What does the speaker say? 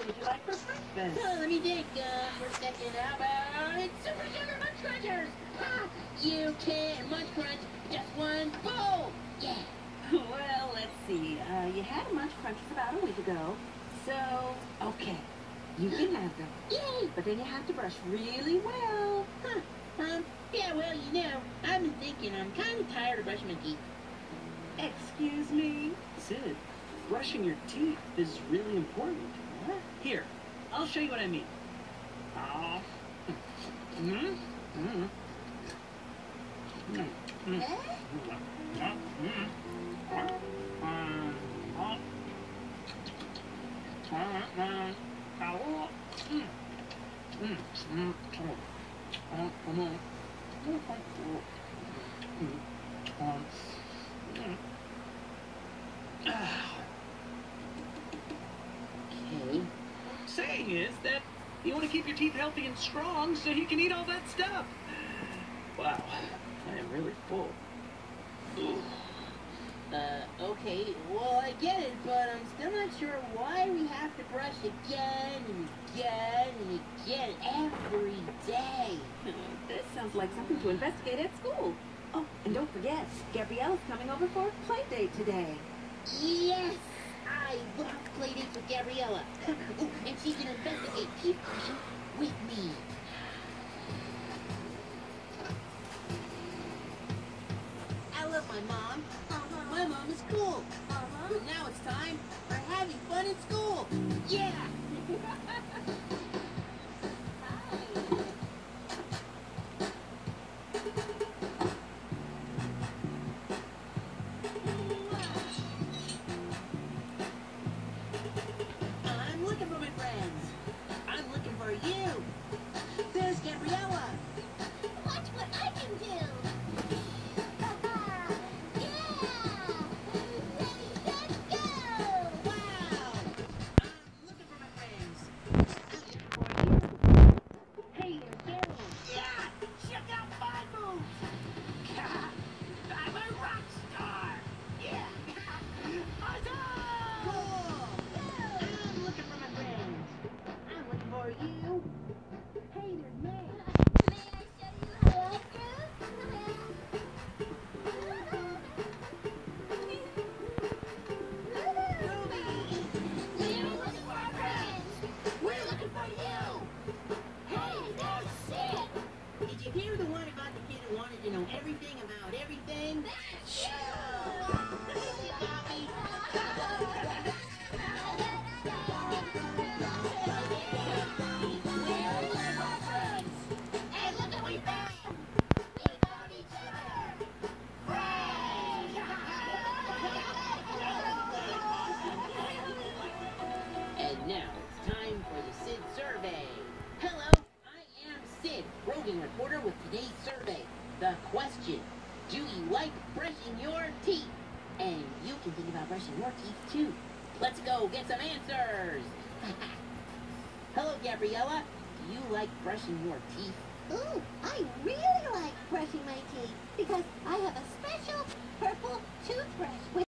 would you like for breakfast? Let me think for a second. How about Super Sugar Munch Crunchers? You can Munch Crunch just one bowl. Yeah. Well, let's see. You had a Munch Crunchers about a week ago. So, okay. You can have them. Yay! But then you have to brush really well. Yeah, well, I've been thinking I'm kind of tired of brushing my teeth. Excuse me? Sid, brushing your teeth is really important. What? Here, I'll show you what I mean. Okay. Saying is that you want to keep your teeth healthy and strong so you can eat all that stuff. Wow, I am really full. Okay, well, I get it, but I'm still not sure why we have to brush again and again and again every day. This sounds like something to investigate at school. Oh, and don't forget, Gabriella's coming over for a play date today. Yes! I love play dates with Gabriella. Ooh, and she's gonna investigate teeth brushing with me. I love my mom. My mom is cool. But now it's time for having fun in school. Yeah! I'm looking for my friends. I'm looking for you. There's Gabriella. Watch what I can do! Let's go! Wow! I'm looking for my friends. I'm looking for you. Hey, there's Daryl. Yeah! Check out my moves! I'm a rock star! Yeah! Awesome! Cool! I'm looking for my friends. I'm looking for you. Hey, there's May. May I show you how I Ruby! We're looking for our friends! We're looking for you! Hey, there's Sid! Did you hear the one about the kid who wanted to know everything about everything? That's you! We're looking for our friends! And look what we found! We found each other! And now it's time for the Sid Survey. Hello, I am Sid, roving reporter with today's survey. The question, do you like brushing your teeth? And you can think about brushing your teeth too. Let's go get some answers. Hello, Gabriella. Do you like brushing your teeth? Ooh, I really like brushing my teeth because I have a special purple toothbrush with